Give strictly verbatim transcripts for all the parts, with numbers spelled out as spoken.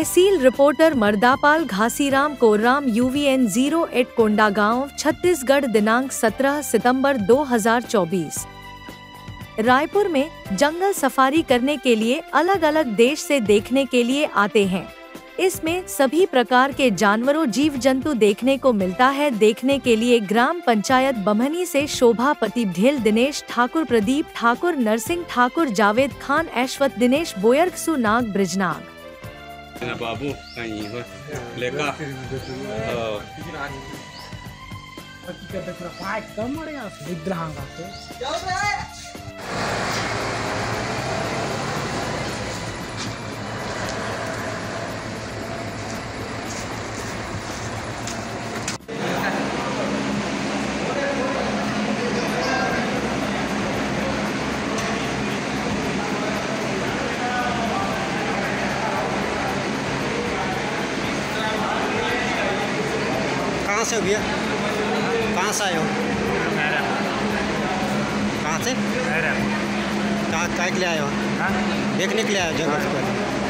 तहसील reporter Mardapal Ghasiram Korram UVN zero eight Kondagaon Chhattisgarh दिनांक सत्रह सितंबर दो हज़ार चौबीस। रायपुर में जंगल सफारी करने के लिए अलग अलग देश से देखने के लिए आते हैं। इसमें सभी प्रकार के जानवरों जीव जंतु देखने को मिलता है। देखने के लिए ग्राम पंचायत बम्हनी से शोभा पतिबधेल, दिनेश ठाकुर, प्रदीप ठाकुर, नरसिंह ठाकुर, जावेद खान, ऐश्वत, दिनेश बोयरसु, नाग, ब्रिजनाग बाबू लेका कहाँ से हो भैया? कहाँ से आए हो? कहाँ से? कहाँ काय के लिए आए हो? देखने के लिए आए हो जगह पर?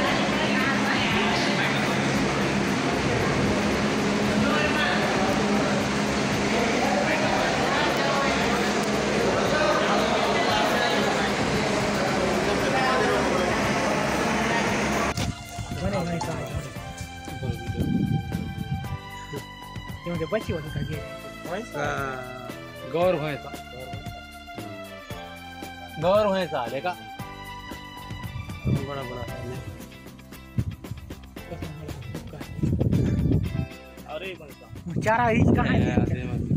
क्योंकि बच्ची होती थी गौर भैंसा गौर भैंसा लेका बड़ा बड़ा अरे चारा ही कहाँ है?